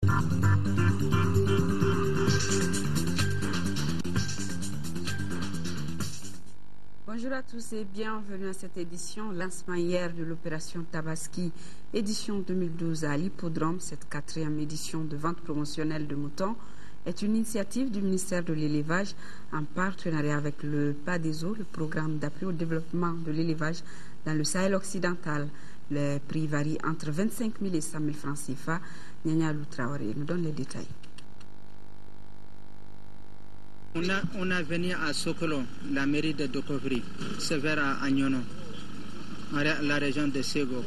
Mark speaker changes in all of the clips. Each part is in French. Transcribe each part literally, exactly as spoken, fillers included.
Speaker 1: Bonjour à tous et bienvenue à cette édition, lancement hier de l'opération Tabaski, édition deux mille douze à l'Hippodrome. Cette quatrième édition de vente promotionnelle de moutons est une initiative du ministère de l'Élevage en partenariat avec le P A D E S O, le programme d'appui au développement de l'élevage dans le Sahel occidental. Les prix varient entre vingt-cinq mille et cent mille francs C F A. Nyanya Lou Traoré nous donne les détails.
Speaker 2: On a, on a venu à Sokolo, la mairie de Dokovri, c'est vers à Agnono, la région de Sego.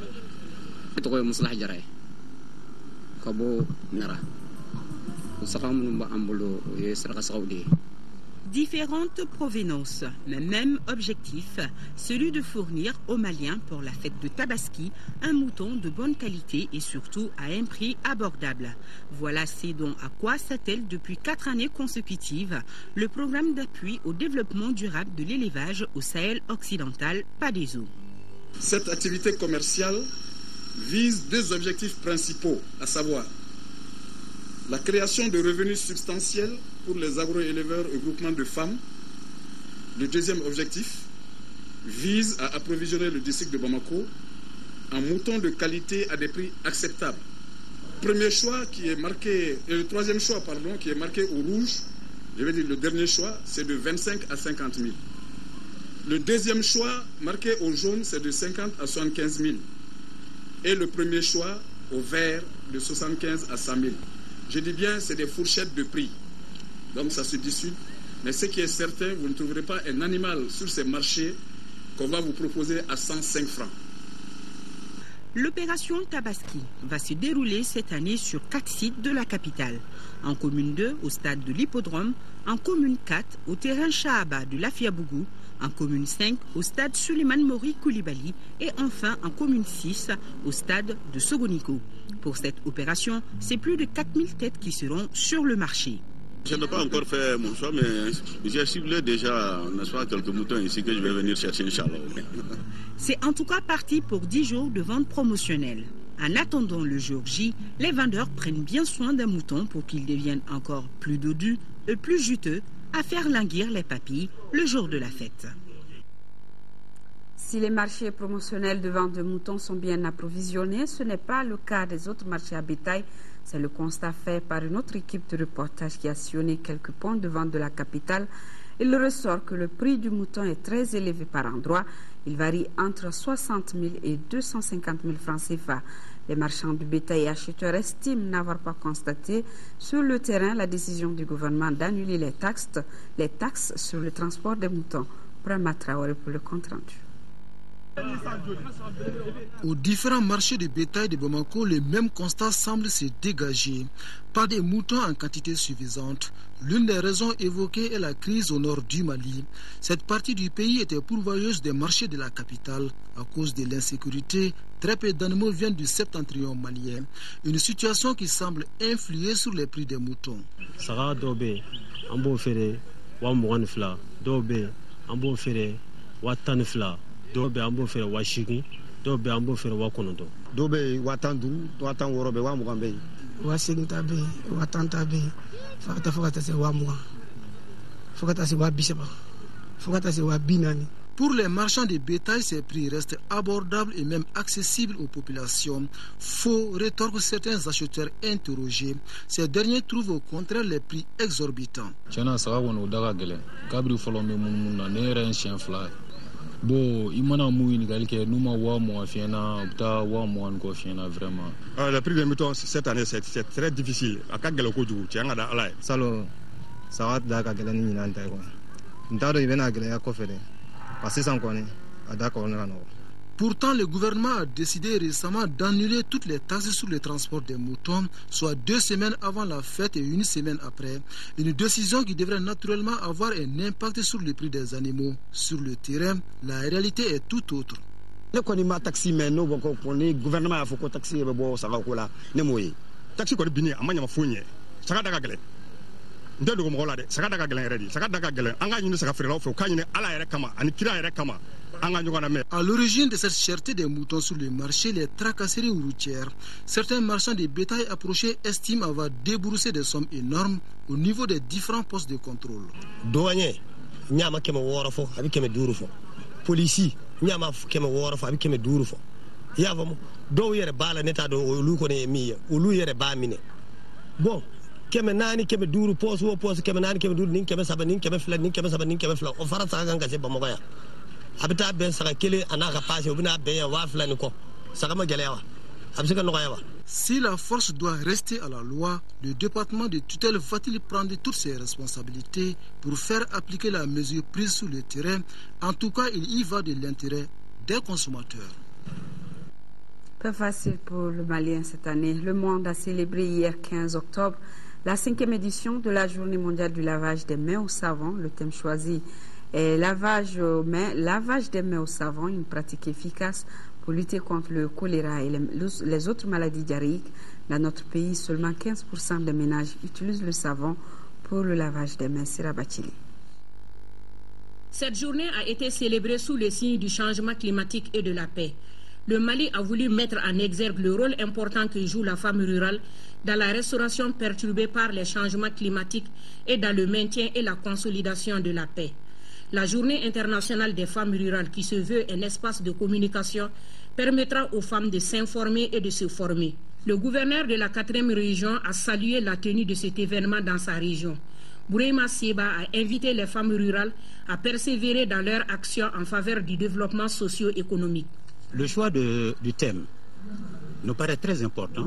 Speaker 3: Différentes provenances, mais même objectif, celui de fournir aux Maliens pour la fête de Tabaski un mouton de bonne qualité et surtout à un prix abordable. Voilà ce dont à quoi s'attelle depuis quatre années consécutives le programme d'appui au développement durable de l'élevage au Sahel occidental, P A D E S O.
Speaker 4: Cette activité commerciale vise deux objectifs principaux, à savoir la création de revenus substantiels pour les agro-éleveurs et groupements de femmes. Le deuxième objectif vise à approvisionner le district de Bamako en moutons de qualité à des prix acceptables. Premier choix qui est marqué, et le troisième choix pardon, qui est marqué au rouge, je vais dire le dernier choix, c'est de vingt-cinq à cinquante mille. Le deuxième choix marqué au jaune, c'est de cinquante à soixante-quinze mille. Et le premier choix au vert, de soixante-quinze à cent mille. Je dis bien, c'est des fourchettes de prix. Donc ça se discute. Mais ce qui est certain, vous ne trouverez pas un animal sur ces marchés qu'on va vous proposer à cent cinq francs.
Speaker 3: L'opération Tabaski va se dérouler cette année sur quatre sites de la capitale. En commune deux, au stade de l'Hippodrome. En commune quatre, au terrain Chahaba de l'Afiabougou. En commune cinq, au stade Suleiman Mori Koulibaly. Et enfin en commune six, au stade de Sogoniko. Pour cette opération, c'est plus de quatre mille têtes qui seront sur le marché.
Speaker 5: Je n'ai pas encore fait mon choix, mais j'ai ciblé déjà quelques moutons ici que je vais venir chercher, Inch'Allah.
Speaker 3: C'est en tout cas parti pour dix jours de vente promotionnelle. En attendant le jour J, les vendeurs prennent bien soin d'un mouton pour qu'il devienne encore plus dodu et plus juteux à faire languir les papilles le jour de la fête.
Speaker 1: Si les marchés promotionnels de vente de moutons sont bien approvisionnés, ce n'est pas le cas des autres marchés à bétail. C'est le constat fait par une autre équipe de reportage qui a sillonné quelques points de vente de la capitale. Il ressort que le prix du mouton est très élevé par endroit. Il varie entre soixante mille et deux cent cinquante mille francs C F A. Les marchands du bétail et acheteurs estiment n'avoir pas constaté sur le terrain la décision du gouvernement d'annuler les taxes, les taxes sur le transport des moutons. Brahma Traoré pour le compte rendu.
Speaker 6: Aux différents marchés de bétail de Bamako, le même constat semble se dégager. Pas de moutons en quantité suffisante. L'une des raisons évoquées est la crise au nord du Mali. Cette partie du pays était pourvoyeuse des marchés de la capitale. À cause de l'insécurité, très peu d'animaux viennent du septentrion malien. Une situation qui semble influer sur les prix des moutons.
Speaker 7: Sara dobe, ambo fere, wa mouane fla, dobe, ambo fere, wa tan fla. Dobe ambo fere wa shiki, dobe ambo fere wa konodo.
Speaker 8: Dobe wa tandu, wa tan worobe wa mugambe.
Speaker 9: Wa shiki tabe, wa tan tabe, fakata fakata se wa mwa. Fakata se wa bishaba. Fakata se wa binani.
Speaker 6: Pour les marchands de bétail, ces prix restent abordables et même accessibles aux populations. Faux rétorquent certains acheteurs interrogés. Ces derniers trouvent au contraire les prix exorbitants.
Speaker 10: Bon, il m'a mouillé quelqu'un, nous m'a oué moi fiena, ta oué moi encore fiena vraiment.
Speaker 8: Le prix des moutons cette année c'est très difficile. À quatre galo koju, tiens à la laï.
Speaker 11: Salo, ça va d'accord que l'année n'en taille quoi. N'taro il vient à gagner à conférer. Passer sans connaître, à d'accord on a non.
Speaker 6: Pourtant, le gouvernement a décidé récemment d'annuler toutes les taxes sur le transport des moutons, soit deux semaines avant la fête et une semaine après. Une décision qui devrait naturellement avoir un impact sur le prix des animaux. Sur le terrain, la réalité est tout autre.
Speaker 8: Le taxi mais nous pour le gouvernement a fait que taxi est bon ça va quoi ne moye. Taxi quoi bini amanya mafunye. Ça va d'accord. Ndelo ko mola de. Ça va d'accord ready. Ça va d'accord. Anga nyine ça va faire là faut kanyine ala yere kama ani kira yere kama.
Speaker 6: À l'origine de cette cherté des moutons sur le marché, les tracasseries routières, certains marchands de bétail approchés estiment avoir déboursé des sommes énormes au niveau des différents postes de contrôle.
Speaker 12: Douanier, nyama keme worofo, abi keme durufo. Policier, nyama keme worofo, abi keme durufo. Yavamo, do yere bala neta do olu ko ne mi, olu yere ba mine. Bon, keme nani keme duru posu o posu keme nani keme duru nin keme saba nin keme fla nin keme saba nin keme fla. O fara sa ganga se bamoya. Habita ben saka kele anaka passe obina ben wa fla ni ko. Saka ma gelewa. Absika no yawa.
Speaker 6: Si la force doit rester à la loi, le département de tutelle va-t-il prendre toutes ses responsabilités pour faire appliquer la mesure prise sur le terrain? En tout cas, il y va de l'intérêt des consommateurs.
Speaker 1: Pas facile pour le Malien cette année. Le monde a célébré hier quinze octobre la cinquième édition de la journée mondiale du lavage des mains au savon. Le thème choisi est lavage, aux mains, lavage des mains au savon, une pratique efficace pour lutter contre le choléra et les, les autres maladies diarrhéiques. Dans notre pays, seulement quinze pour cent des ménages utilisent le savon pour le lavage des mains. Sira Bachili.
Speaker 13: Cette journée a été célébrée sous le signe du changement climatique et de la paix. Le Mali a voulu mettre en exergue le rôle important que joue la femme rurale dans la restauration perturbée par les changements climatiques et dans le maintien et la consolidation de la paix. La Journée internationale des femmes rurales, qui se veut un espace de communication, permettra aux femmes de s'informer et de se former. Le gouverneur de la quatrième région a salué la tenue de cet événement dans sa région. Bourema Seba a invité les femmes rurales à persévérer dans leur action en faveur du développement socio-économique.
Speaker 14: Le choix de, du thème nous paraît très important.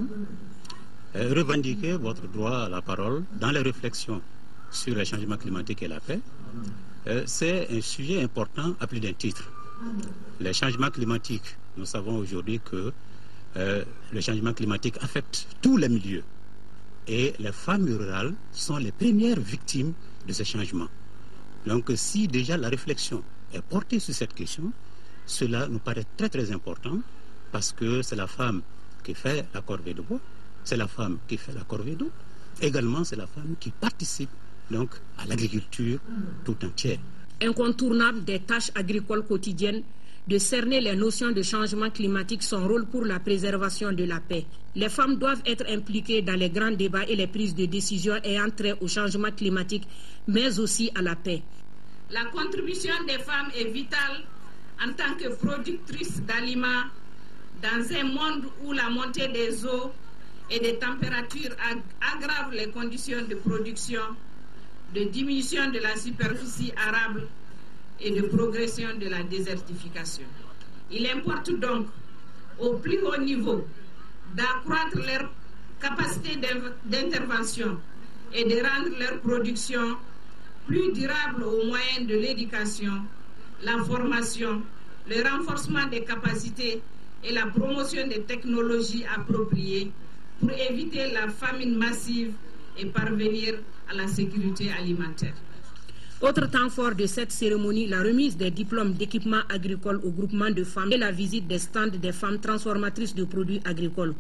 Speaker 14: Euh, revendiquer votre droit à la parole dans les réflexions sur les changements climatiques et la paix, euh, c'est un sujet important à plus d'un titre. Les changements climatiques, nous savons aujourd'hui que euh, le changement climatique affecte tous les milieux. Et les femmes rurales sont les premières victimes de ces changements. Donc si déjà la réflexion est portée sur cette question, cela nous paraît très très important parce que c'est la femme qui fait la corvée de bois, c'est la femme qui fait la corvée d'eau, également c'est la femme qui participe donc à l'agriculture tout entière.
Speaker 13: Incontournable des tâches agricoles quotidiennes, de cerner les notions de changement climatique, son rôle pour la préservation de la paix. Les femmes doivent être impliquées dans les grands débats et les prises de décision ayant trait au changement climatique, mais aussi à la paix.
Speaker 15: La contribution des femmes est vitale en tant que productrices d'aliments dans un monde où la montée des eaux et des températures aggrave les conditions de production, de diminution de la superficie arable et de progression de la désertification. Il importe donc au plus haut niveau d'accroître leur capacité d'intervention et de rendre leur production plus durable au moyen de l'éducation, la formation, le renforcement des capacités et la promotion des technologies appropriées pour éviter la famine massive et parvenir à la sécurité alimentaire.
Speaker 13: Autre temps fort de cette cérémonie, la remise des diplômes d'équipement agricole au groupement de femmes et la visite des stands des femmes transformatrices de produits agricoles.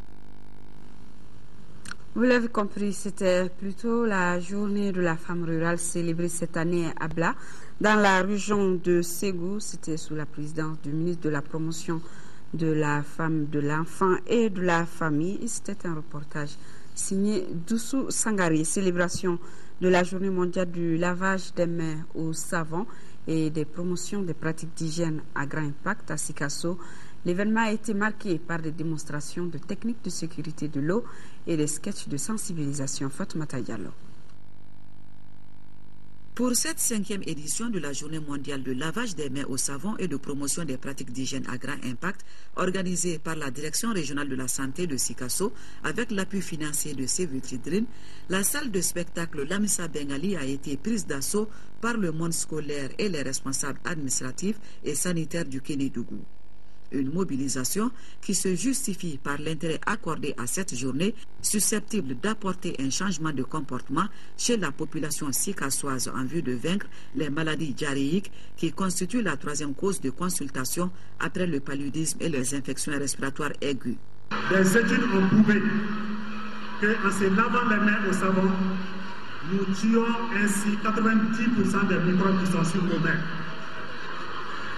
Speaker 1: Vous l'avez compris, c'était plutôt la journée de la femme rurale célébrée cette année à Abla, dans la région de Ségou. C'était sous la présidence du ministre de la Promotion de la femme, de l'enfant et de la famille. C'était un reportage signé Doussou Sangari. Célébration de la journée mondiale du lavage des mains au savon et des promotions des pratiques d'hygiène à grand impact à Sikasso. L'événement a été marqué par des démonstrations de techniques de sécurité de l'eau et des sketchs de sensibilisation. Fatoumata Diallo.
Speaker 16: Pour cette cinquième édition de la Journée mondiale de lavage des mains au savon et de promotion des pratiques d'hygiène à grand impact, organisée par la Direction régionale de la santé de Sikasso avec l'appui financier de Save the Children, la salle de spectacle Lamissa Bengali a été prise d'assaut par le monde scolaire et les responsables administratifs et sanitaires du Kénédougou. Une mobilisation qui se justifie par l'intérêt accordé à cette journée, susceptible d'apporter un changement de comportement chez la population sikassoise en vue de vaincre les maladies diarrhéiques qui constituent la troisième cause de consultation après le paludisme et les infections respiratoires aiguës.
Speaker 17: Des études ont prouvé qu'en se lavant les mains au savon, nous tuons ainsi quatre-vingt-dix pour cent des microbes qui sont sur nos mains.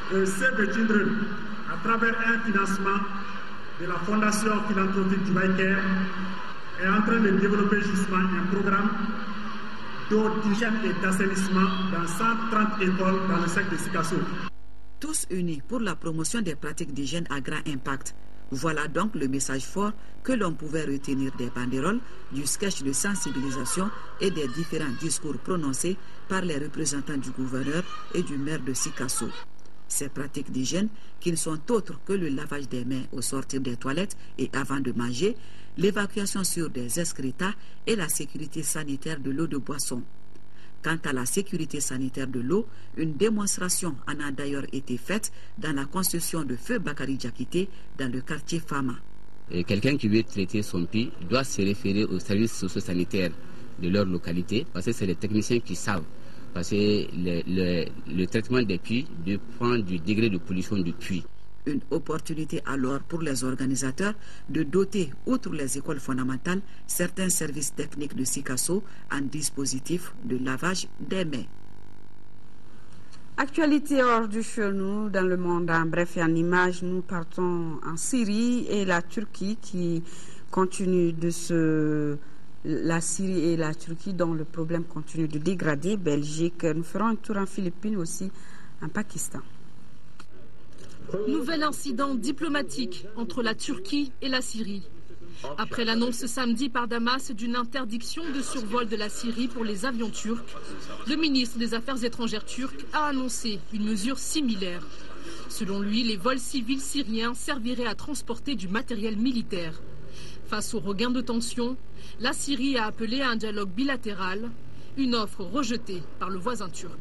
Speaker 17: euh, Save the Children, à travers un financement de la Fondation philanthropique du Baïker, est en train de développer justement un programme d'eau, d'hygiène et d'assainissement dans cent trente écoles dans le secteur de Sikasso.
Speaker 16: Tous unis pour la promotion des pratiques d'hygiène à grand impact. Voilà donc le message fort que l'on pouvait retenir des banderoles, du sketch de sensibilisation et des différents discours prononcés par les représentants du gouverneur et du maire de Sikasso. Ces pratiques d'hygiène, qui ne sont autres que le lavage des mains au sortir des toilettes et avant de manger, l'évacuation sur des excrétas et la sécurité sanitaire de l'eau de boisson. Quant à la sécurité sanitaire de l'eau, une démonstration en a d'ailleurs été faite dans la construction de Feu Bakari Diakité dans le quartier Fama.
Speaker 18: Quelqu'un qui veut traiter son puits doit se référer aux services socio-sanitaires de leur localité, parce que c'est les techniciens qui savent. Parce que le, le, le traitement des puits dépend du degré de pollution du puits.
Speaker 16: Une opportunité alors pour les organisateurs de doter, outre les écoles fondamentales, certains services techniques de Sikasso en dispositif de lavage des mains.
Speaker 1: Actualité hors du chenou dans le monde. En bref et en images, nous partons en Syrie et la Turquie qui continue de se... La Syrie et la Turquie dont le problème continue de dégrader. Belgique, nous ferons un tour en Philippines aussi, en Pakistan.
Speaker 19: Nouvel incident diplomatique entre la Turquie et la Syrie. Après l'annonce samedi par Damas d'une interdiction de survol de la Syrie pour les avions turcs, le ministre des Affaires étrangères turc a annoncé une mesure similaire. Selon lui, les vols civils syriens serviraient à transporter du matériel militaire. Face au regain de tension, la Syrie a appelé à un dialogue bilatéral, une offre rejetée par le voisin turc.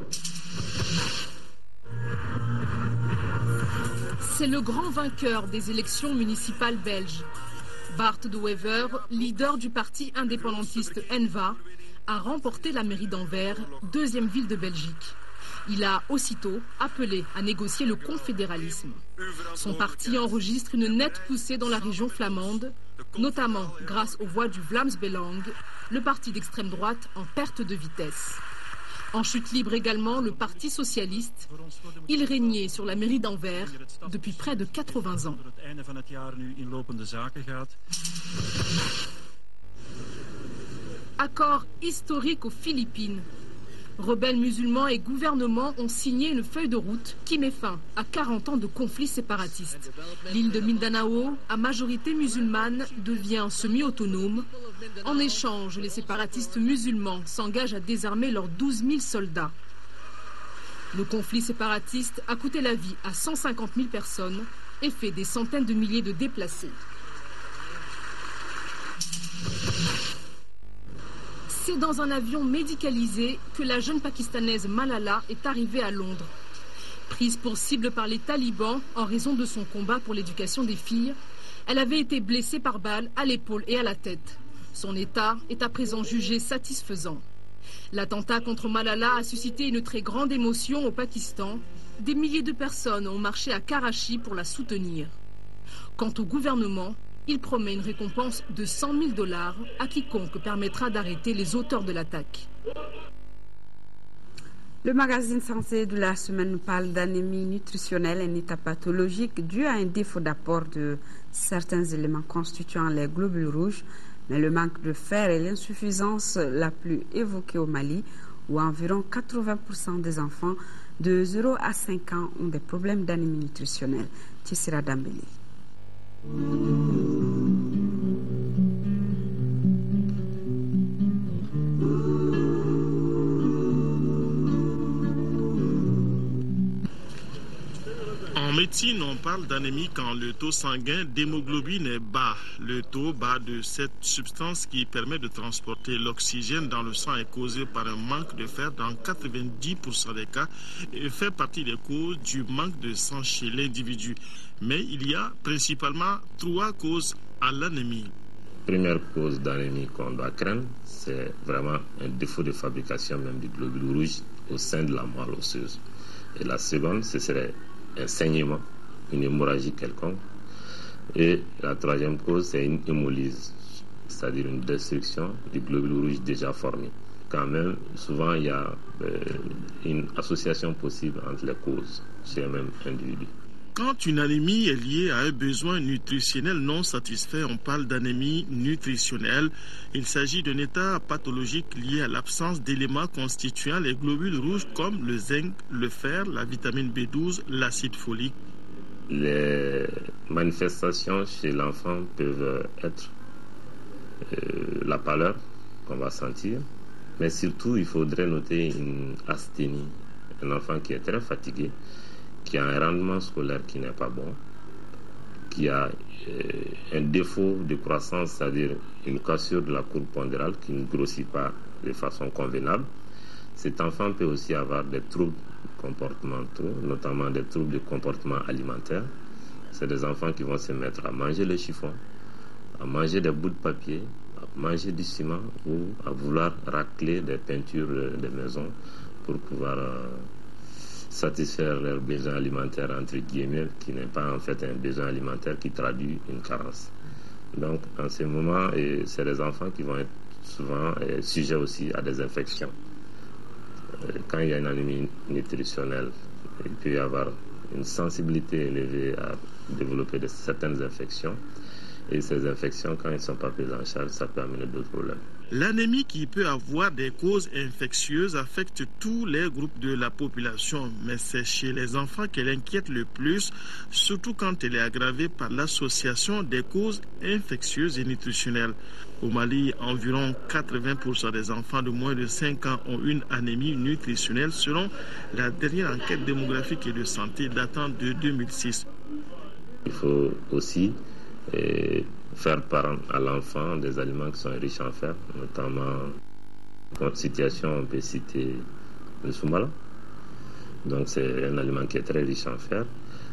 Speaker 19: C'est le grand vainqueur des élections municipales belges. Bart de Wever, leader du parti indépendantiste Enva, a remporté la mairie d'Anvers, deuxième ville de Belgique. Il a aussitôt appelé à négocier le confédéralisme. Son parti enregistre une nette poussée dans la région flamande, notamment grâce aux voix du Vlaams Belang, le parti d'extrême droite en perte de vitesse. En chute libre également, le Parti socialiste. Il régnait sur la mairie d'Anvers depuis près de quatre-vingts ans. Accord historique aux Philippines. Rebelles musulmans et gouvernements ont signé une feuille de route qui met fin à quarante ans de conflits séparatistes. L'île de Mindanao, à majorité musulmane, devient semi-autonome. En échange, les séparatistes musulmans s'engagent à désarmer leurs douze mille soldats. Le conflit séparatiste a coûté la vie à cent cinquante mille personnes et fait des centaines de milliers de déplacés. C'est dans un avion médicalisé que la jeune pakistanaise Malala est arrivée à Londres. Prise pour cible par les talibans en raison de son combat pour l'éducation des filles, elle avait été blessée par balle à l'épaule et à la tête. Son état est à présent jugé satisfaisant. L'attentat contre Malala a suscité une très grande émotion au Pakistan. Des milliers de personnes ont marché à Karachi pour la soutenir. Quant au gouvernement, il promet une récompense de cent mille dollars à quiconque permettra d'arrêter les auteurs de l'attaque.
Speaker 1: Le magazine Santé de la semaine nous parle d'anémie nutritionnelle, un état pathologique dû à un défaut d'apport de certains éléments constituant les globules rouges, mais le manque de fer est l'insuffisance la plus évoquée au Mali, où environ quatre-vingts pour cent des enfants de zéro à cinq ans ont des problèmes d'anémie nutritionnelle. Tissira Dambélé.
Speaker 20: En médecine, on parle d'anémie quand le taux sanguin d'hémoglobine est bas. Le taux bas de cette substance qui permet de transporter l'oxygène dans le sang est causé par un manque de fer dans quatre-vingt-dix pour cent des cas et fait partie des causes du manque de sang chez l'individu. Mais il y a principalement trois causes à l'anémie.
Speaker 21: Première cause d'anémie qu'on doit craindre, c'est vraiment un défaut de fabrication même du globule rouge au sein de la moelle osseuse. Et la seconde, ce serait un saignement, une hémorragie quelconque. Et la troisième cause, c'est une hémolyse, c'est-à-dire une destruction du globule rouge déjà formé. quand même, souvent il y a euh, une association possible entre les causes chez un même individu.
Speaker 20: Quand une anémie est liée à un besoin nutritionnel non satisfait, on parle d'anémie nutritionnelle. Il s'agit d'un état pathologique lié à l'absence d'éléments constituant les globules rouges comme le zinc, le fer, la vitamine B douze, l'acide folique.
Speaker 21: Les manifestations chez l'enfant peuvent être euh, la pâleur qu'on va sentir, mais surtout il faudrait noter une asthénie, un enfant qui est très fatigué, qui a un rendement scolaire qui n'est pas bon, qui a euh, un défaut de croissance, c'est-à-dire une cassure de la courbe pondérale qui ne grossit pas de façon convenable. Cet enfant peut aussi avoir des troubles comportementaux, notamment des troubles de comportement alimentaire. C'est des enfants qui vont se mettre à manger le chiffon, à manger des bouts de papier, à manger du ciment ou à vouloir racler des peintures des maisons pour pouvoir euh, satisfaire leurs besoins alimentaires, entre guillemets, qui n'est pas en fait un besoin alimentaire qui traduit une carence. Donc, en ce moment, c'est des enfants qui vont être souvent euh, sujets aussi à des infections. Euh, quand il y a une anémie nutritionnelle, il peut y avoir une sensibilité élevée à développer de certaines infections. Et ces infections, quand elles ne sont pas prises en charge, ça peut amener d'autres problèmes.
Speaker 20: L'anémie, qui peut avoir des causes infectieuses, affecte tous les groupes de la population, mais c'est chez les enfants qu'elle inquiète le plus, surtout quand elle est aggravée par l'association des causes infectieuses et nutritionnelles. Au Mali, environ quatre-vingts pour cent des enfants de moins de cinq ans ont une anémie nutritionnelle, selon la dernière enquête démographique et de santé datant de deux mille six.
Speaker 21: Il faut aussi et faire part à l'enfant des aliments qui sont riches en fer, notamment en situation, on peut citer le soumala. Donc c'est un aliment qui est très riche en fer.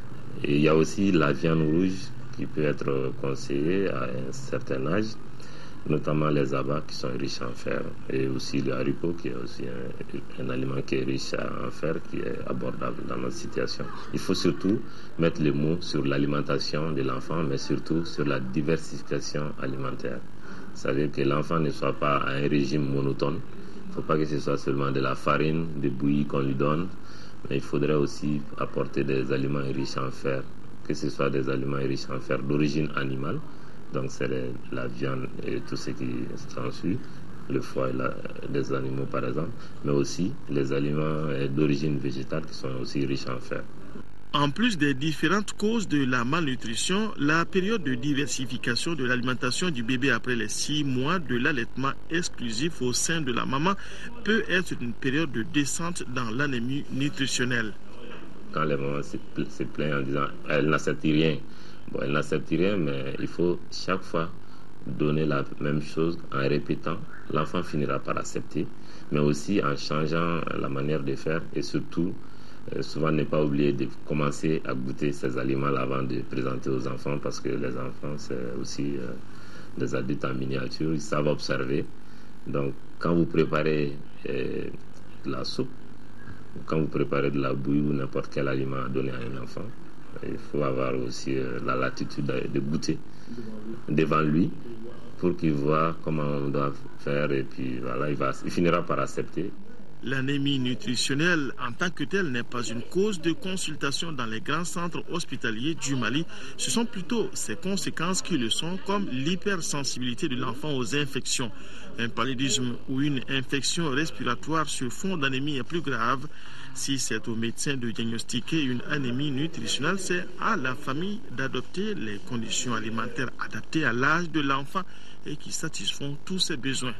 Speaker 21: Et il y a aussi la viande rouge qui peut être conseillée à un certain âge, notamment les abats qui sont riches en fer, et aussi le haricot qui est aussi un, un aliment qui est riche en fer, qui est abordable dans notre situation. Il faut surtout mettre les mots sur l'alimentation de l'enfant, mais surtout sur la diversification alimentaire. C'est-à-dire que l'enfant ne soit pas à un régime monotone. Il ne faut pas que ce soit seulement de la farine, de bouillie qu'on lui donne, mais il faudrait aussi apporter des aliments riches en fer, que ce soit des aliments riches en fer d'origine animale. Donc c'est la viande et tout ce qui s'ensuit, le foie la, des animaux par exemple, mais aussi les aliments d'origine végétale qui sont aussi riches en fer.
Speaker 20: En plus des différentes causes de la malnutrition, la période de diversification de l'alimentation du bébé après les six mois de l'allaitement exclusif au sein de la maman peut être une période de descente dans l'anémie nutritionnelle.
Speaker 21: Quand les mamans se, se plaignent en disant « elle n'accepte rien », bon, elle n'accepte rien, mais il faut chaque fois donner la même chose en répétant. L'enfant finira par accepter, mais aussi en changeant la manière de faire et surtout, euh, souvent ne pas oublier de commencer à goûter ces aliments avant de présenter aux enfants, parce que les enfants, c'est aussi euh, des adultes en miniature, ils savent observer. Donc, quand vous préparez euh, de la soupe, quand vous préparez de la bouillie ou n'importe quel aliment à donner à un enfant, il faut avoir aussi euh, la latitude de goûter devant lui pour qu'il voit comment on doit faire et puis voilà, il, va, il finira par accepter.
Speaker 20: L'anémie nutritionnelle en tant que telle n'est pas une cause de consultation dans les grands centres hospitaliers du Mali. Ce sont plutôt ses conséquences qui le sont, comme l'hypersensibilité de l'enfant aux infections. Un paludisme ou une infection respiratoire sur fond d'anémie est plus grave. Si c'est au médecin de diagnostiquer une anémie nutritionnelle, c'est à la famille d'adopter les conditions alimentaires adaptées à l'âge de l'enfant et qui satisfont tous ses besoins.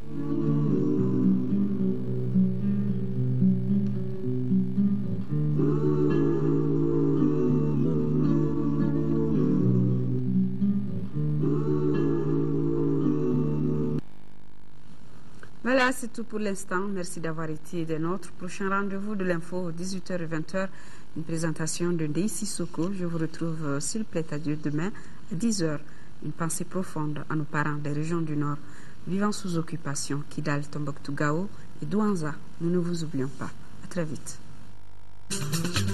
Speaker 1: Voilà, c'est tout pour l'instant. Merci d'avoir été des nôtres. Prochain rendez-vous de l'info, dix-huit heures et vingt heures. Une présentation de Daisy Soko. Je vous retrouve, s'il plaît à Dieu, demain à dix heures. Une pensée profonde à nos parents des régions du Nord, vivant sous occupation, Kidal, Tombouctou, Gao et Douanza. Nous ne vous oublions pas. À très vite.